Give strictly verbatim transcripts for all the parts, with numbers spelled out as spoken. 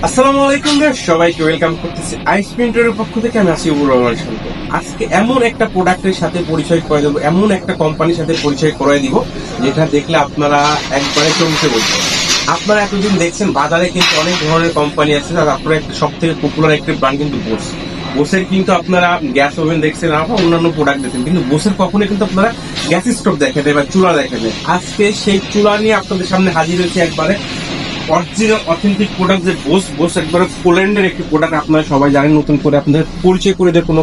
আসসালামু আলাইকুম গাইস, সবাইকে ওয়েলকাম করতেছি আইস প্রিন্টারের পক্ষ থেকে। আমি আসিফুর রহমান শান্ত। আজকে এমন একটা প্রোডাক্টের সাথে পরিচয় করে দেবো, এমন একটা কোম্পানির সাথে পরিচয় করে দিব যেটা দেখলে আপনারা একবারে চমকে বলবেন। আপনারা এতদিন দেখছেন বাজারে কিন্তু অনেক ধরনের কোম্পানি আছে, আর আপনারা একটা সব থেকে পপুলার একটা ব্র্যান্ড কিন্তু বোস। বোসের কিন্তু আপনারা গ্যাস ওভেন দেখছেন, আবার অন্যান্য প্রোডাক্ট দেখছেন, কিন্তু বোসের কখনো কিন্তু আপনারা গ্যাস স্টোভ দেখে দেয় বা চুলা দেখে দেয়। আজকে সেই চুলা নিয়ে আপনাদের সামনে হাজির হয়েছে একবারে অরিজিনাল অথেন্টিক প্রোডাক্ট, যে বোস বোস একবারে পোল্যান্ডের একটি প্রোডাক্ট। আপনারা সবাই জানেন, নতুন করে আপনাদের পরিচয় করে দেওয়ার কোনো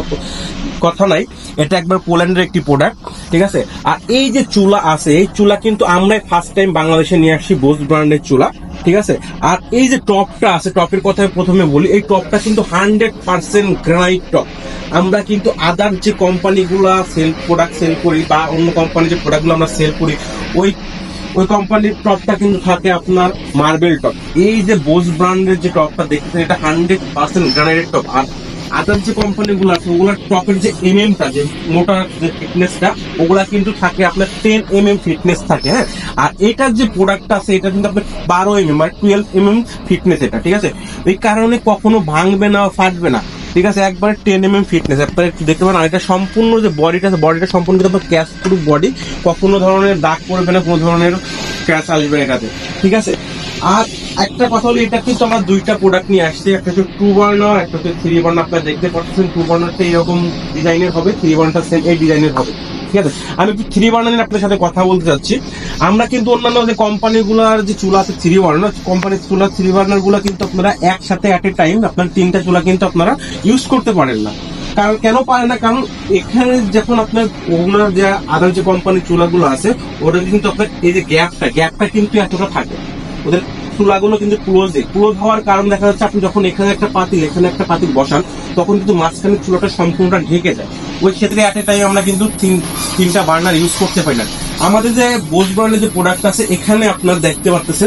কথা নাই। এটা একবার পোল্যান্ডের একটি প্রোডাক্ট, ঠিক আছে। আর এই যে চুলা আছে, এই চুলা কিন্তু আমরা ফার্স্ট টাইম বাংলাদেশে নিয়ে আসছি, বোস ব্র্যান্ডের চুলা, ঠিক আছে। আর এই যে টপটা আছে, টপের কথা প্রথমে বলি, এই টপটা কিন্তু হান্ড্রেড পার্সেন্ট গ্রানাইট টপ। আমরা কিন্তু আদার যে কোম্পানিগুলা সেল প্রোডাক্ট সেল করি বা অন্য কোম্পানির যে প্রোডাক্টগুলো আমরা সেল করি, ওই ওই কোম্পানির টপটা কিন্তু থাকে আপনার মার্বেল টপ। এই যে বোস ব্র্যান্ডের যে টপটা দেখতেছেন, এটা হান্ড্রেড পার্সেন্ট গ্রানাইটেড টপ। আর আদার যে কোম্পানিগুলো আছে, ওগুলোর টপের যে এম এমটা, যে মোটা যে ফিটনেসটা, ওগুলা কিন্তু থাকে আপনার টেন এম এম ফিটনেস থাকে, হ্যাঁ। আর এটার যে প্রোডাক্টটা আছে, এটা কিন্তু আপনার বারো এম এম মানে টুয়েলভ এম এম ফিটনেস এটা, ঠিক আছে। এই কারণে কখনো ভাঙবে না, ফাটবে না, ঠিক আছে। একবারে টেন এম এম ফিটনেস আপনারা একটু দেখতে পারেন। আর এটা সম্পূর্ণ যে বডিটা আছে, বডিটা সম্পূর্ণ কিন্তু আপনার ক্যাশ প্রুফ বডি, কখনো ধরনের দাগ পড়বে না, কোনো ধরনের ক্র্যাশ আসবে না এটাতে, ঠিক আছে। আর একটা কথা হলো, এটা কিন্তু আমরা দুইটা প্রোডাক্ট নিয়ে আসছি, একটা হচ্ছে টু বার্নার, একটা হচ্ছে থ্রি বার্নার। আপনারা দেখতে পাচ্ছেন টু বার্নারটা এইরকম ডিজাইনের হবে, থ্রি বার্নারটা সেম এই ডিজাইনের হবে, ঠিক আছে। আমি একটু থ্রি বার্নার নিয়ে আপনার সাথে কথা বলতে চাচ্ছি। আমরা কিন্তু অন্যান্য যে কোম্পানিগুলোর যে চুলা আছে থ্রি বার্নার, কোম্পানির চুলা থ্রি বার্নার গুলো কিন্তু আপনারা একসাথে অ্যাট এ টাইম আপনার তিনটা চুলা কিন্তু আপনারা ইউজ করতে পারেন না। কারণ কেন পারে না? কারণ এখানে যখন আপনার ওনার যে আদার যে কোম্পানির চুলাগুলো আছে, ওটা কিন্তু আপনার এই যে গ্যাপটা গ্যাপটা কিন্তু এতটা থাকে, ওদের চুলাগুলো কিন্তু ক্লোজ ক্লোজ হওয়ার কারণ দেখা যাচ্ছে, আপনি যখন এখানে একটা পাতিল এখানে একটা পাতিল বসান, তখন কিন্তু মাঝখানে চুলাটা সম্পূর্ণটা ঢেকে যায়। ওই ক্ষেত্রে অ্যাট এ টাইম আমরা কিন্তু তিনটা বার্নার ইউজ করতে পারি না। আমাদের যে বোস ব্র্যান্ডের যে প্রোডাক্ট আছে, এখানে আপনারা দেখতে পাচ্ছেন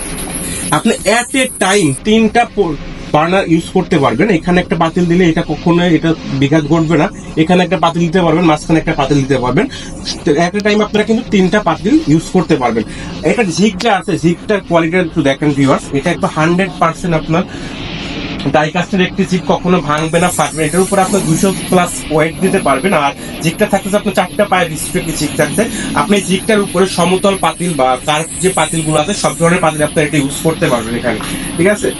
আপনি অ্যাট এ টাইম তিনটা বার্নার ইউজ করতে পারবেন। এখানে একটা পাতিল দিলে এটা কখনো এটা বিঘাত ঘটবে না। এখানে একটা পাতিল দিতে পারবেন, মাঝখানে একটা পাতিল দিতে পারবেন। এট এ টাইম আপনারা কিন্তু তিনটা পাতিল ইউজ করতে পারবেন। এটা ঝিকটা আছে, ঝিকটার কোয়ালিটিটা একটু দেখেন ভিউয়ার্স। এটা একটু হান্ড্রেড পার্সেন্ট আপনার ডাইকাস্টের একটি ঝিক, কখনো ভাঙবে না, ফাটবে। এটার উপর আপনার দুশো প্লাস ওয়েট দিতে পারবেন। আর ঝিকটা থাকতেছে আপনার চারটা পায়ের বিশিষ্ট একটি ঝিক থাকছে। আপনি ঝিকটার উপরে সমতল পাতিল বা কার্ভ যে পাতিল গুলো আছে, সব ধরনের পাতিল আপনার এটা ইউজ করতে পারবেন এখানে, ঠিক আছে।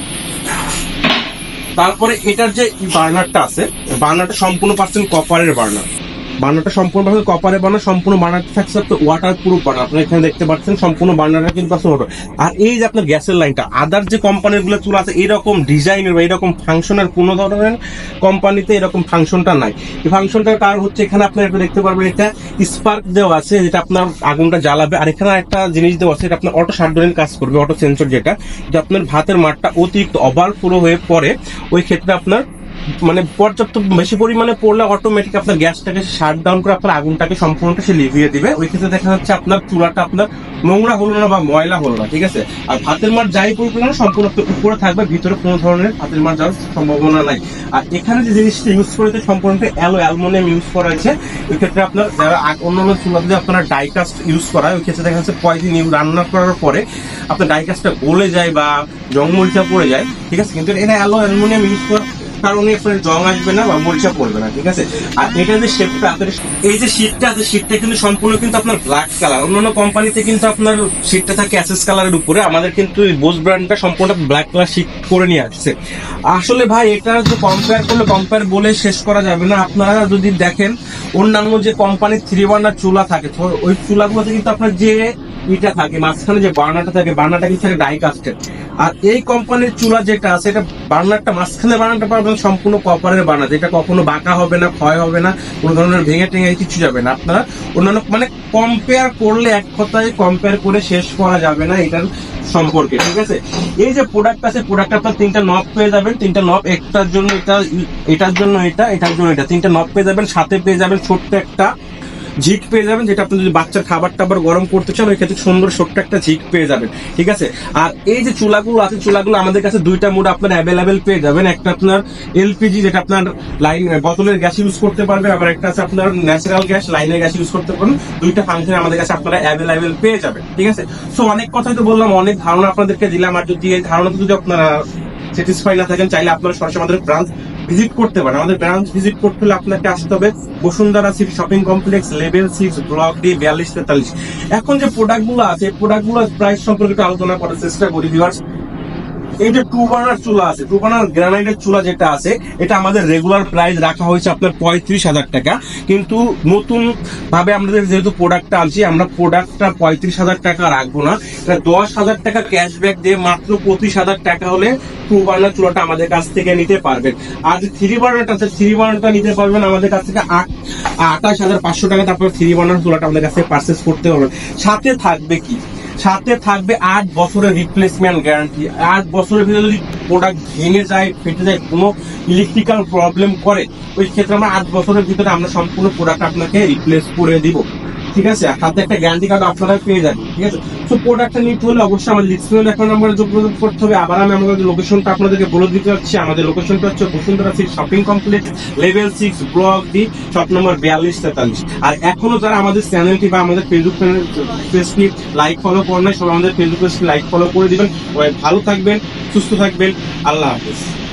তারপরে এটার যে বার্নারটা আছে, বার্নারটা সম্পূর্ণ পার্সেন্ট কপারের বার্নার। বার্নারটা সম্পূর্ণ কপারের বার্নার, সম্পূর্ণ বার্নারটা থাকছে আপনার ওয়াটার প্রুফ বার্নার। আপনারা এখানে দেখতে পাচ্ছেন সম্পূর্ণ বার্নারটা কিন্তু আছে ওয়াটার। আর এই যে আপনার গ্যাসের লাইনটা, আদার যে কোম্পানির গুলো চুলা আছে এরকম ডিজাইনের বা এরকম ফাংশনের কোনো ধরনের কোম্পানিতে এরকম ফাংশনটা নাই। এই ফাংশনটার কারণ হচ্ছে, এখানে আপনারা একটু দেখতে পারবেন এটা স্পার্ক দেওয়া আছে, যেটা আপনার আগুনটা জ্বালাবে। আর এখানে একটা জিনিস দেওয়া আছে, এটা আপনার অটো শাটডাউনের কাজ করবে, অটো সেন্সর, যেটা যে আপনার ভাতের মাঠটা অতিরিক্ত ওভারফ্লো হয়ে পড়ে, ওই ক্ষেত্রে আপনার মানে পর্যাপ্ত বেশি পরিমাণে পড়লে অটোমেটিক আপনার গ্যাসটাকে শাট ডাউন করে আপনার আগুনটাকে সম্পূর্ণটা সে লিভিয়ে দিবে। ওই ক্ষেত্রে দেখা যাচ্ছে আপনার চুলাটা আপনার নোংরা হলো না বা ময়লা হলো না, ঠিক আছে। আর ভাতের মাঠ যাই পড়বে না, সম্পূর্ণ উপরে থাকবে, ভিতরে কোনো ধরনের ভাতের মাঠ যাওয়ার সম্ভাবনা নাই। আর এখানে যে জিনিসটা ইউজ করেছে সম্পূর্ণ অ্যালো অ্যালুমিনিয়াম ইউজ করা হয়েছে। ওই ক্ষেত্রে আপনার যারা অন্যান্য চুলাতে যে আপনারা ডাইকাস্ট ইউজ করা হয়, ওই ক্ষেত্রে দেখা যাচ্ছে কয়েকদিন রান্না করার পরে আপনার ডাইকাস্টটা গলে যায় বা জংমরিচা পড়ে যায়, ঠিক আছে। কিন্তু এটা অ্যালো অ্যালুমিনিয়াম ইউজ করা কারণে আপনার জং আসবে না বা মরিচা পড়বে না, ঠিক আছে। আর এটা যে শেপটা আপনার, এই যে শীটটা আছে, শীটটা কিন্তু সম্পূর্ণ কিন্তু আপনার ব্ল্যাক কালার। অন্যান্য কোম্পানিতে কিন্তু আপনার শীটটা থাকে অ্যাসেস কালারের উপরে, আমাদের কিন্তু বোস ব্র্যান্ডটা সম্পূর্ণ ব্ল্যাক কালার শীট করে নিয়ে আসছে। আসলে ভাই এটা যে কম্পেয়ার করলে কম্পেয়ার বলে শেষ করা যাবে না। আপনারা যদি দেখেন অন্যান্য যে কোম্পানির থ্রি বার্নার চুলা থাকে, ওই চুলাগুলোতে কিন্তু আপনার যে ইটা থাকে, মাঝখানে যে বার্নারটা থাকে, বার্নারটা কিন্তু থাকে ডাইকাস্টের। আর এই কোম্পানির চুলা যেটা আছে, এটা বার্নারটা মাঝখানে বার্নারটা পাবেন সম্পূর্ণ কপারের বার্নার, যেটা কখনো বাঁকা হবে না, ক্ষয় হবে না, কোনো ধরনের ভেঙে টেঙে কিছু যাবে না। আপনারা অন্যান্য মানে কম্পেয়ার করলে এক কথায় কম্পেয়ার করে শেষ করা যাবে না এটার সম্পর্কে, ঠিক আছে। এই যে প্রোডাক্ট আছে, প্রোডাক্ট আপনার তিনটা নব পেয়ে যাবেন, তিনটা নব, একটার জন্য এটা, এটার জন্য এটা, এটার জন্য এটা, তিনটা নব পেয়ে যাবেন। সাথে পেয়ে যাবেন ছোট্ট একটা ঝিক পেয়ে যাবেন, যেটা আপনি যদি বাচ্চার খাবার টাবার গরম করতে চান, ওই ক্ষেত্রে সুন্দর ছোট্ট একটা ঝিক পেয়ে যাবেন, ঠিক আছে। আর এই যে চুলাগুলো আছে, চুলাগুলো আমাদের কাছে দুইটা মোড আপনার অ্যাভেলেবেল পেয়ে যাবেন। একটা আপনার এলপিজি, যেটা আপনার লাইন বোতলের গ্যাস ইউজ করতে পারবেন, আবার একটা আছে আপনার ন্যাচারাল গ্যাস, লাইনের গ্যাস ইউজ করতে পারবেন। দুইটা ফাংশন আমাদের কাছে আপনারা অ্যাভেলেবেল পেয়ে যাবেন, ঠিক আছে। সো অনেক কথাই তো বললাম, অনেক ধারণা আপনাদেরকে দিলাম। আর যদি এই ধারণা যদি আপনারা স্যাটিসফাই না থাকেন, চাইলে আপনারা সরাসরি আমাদের ব্রাঞ্চ ভিজিট করতে পারেন। আমাদের ব্রাঞ্চ ভিজিট করতে হলে আপনাকে আসতে হবে Bashundhara city shopping complex, level six, block D, বিয়াল্লিশ তেতাল্লিশ। এখন যে প্রোডাক্ট গুলো আছে, প্রোডাক্ট গুলো প্রাইস সম্পর্কে একটু আলোচনা করার চেষ্টা করি ভিউয়ার্স। এই যে টু বার্নার চুলা আছে, টু বার্নার গ্রানাইটের চুলা যেটা আছে, এটা আমাদের রেগুলার প্রাইস রাখা হয়েছে আপনার পঁয়ত্রিশ হাজার টাকা। কিন্তু নতুন ভাবে আমাদের যেহেতু প্রোডাক্টটা আনছি, আমরা প্রোডাক্টটা পঁয়ত্রিশ হাজার টাকা রাখবো না, এটা দশ হাজার টাকা ক্যাশব্যাক দিয়ে মাত্র পঁচিশ হাজার টাকা হলে টু বার্নার চুলাটা আমাদের কাছ থেকে নিতে পারবেন। আর যে থ্রি বার্নারটা আছে, থ্রি বার্নারটা নিতে পারবেন আমাদের কাছ থেকে আট আঠাশ হাজার পাঁচশো টাকা, তারপর থ্রি বার্নার চুলাটা আমাদের কাছ থেকে পারচেস করতে পারবেন। সাথে থাকবে কি, সাথে থাকবে আট বছরের রিপ্লেসমেন্ট গ্যারান্টি। আট বছরের ভিতরে যদি প্রোডাক্ট ভেঙে যায়, ফেটে যায়, কোনো ইলেকট্রিক্যাল প্রবলেম করে, ওই ক্ষেত্রে আমরা আট বছরের ভিতরে আমরা সম্পূর্ণ প্রোডাক্ট আপনাকে রিপ্লেস করে দিব। ঠিক আছে, সাথে একটা গ্যারান্টি কার্ড আপনারা পেয়ে যাবেন। ঠিক আছে, তো প্রোডাক্টটা নিতে হলে অবশ্যই আমাদের ডিসপ্লে এখন নাম্বারে যোগাযোগ করতে হবে। আবার আমি আমাদের লোকেশনটা আপনাদেরকে বলে দিতে যাচ্ছি। আমাদের লোকেশনটা হচ্ছে Bashundhara city shopping complex, level six, block D, shop number বিয়াল্লিশ তেতাল্লিশ। আর এখনো যারা আমাদের চ্যানেলটি বা আমাদের ফেসবুক পেজটি লাইক ফলো করেন নাই, সবাই আমাদের ফেসবুক পেজটি লাইক ফলো করে দিবেন। ভালো থাকবেন, সুস্থ থাকবেন, আল্লাহ হাফেজ।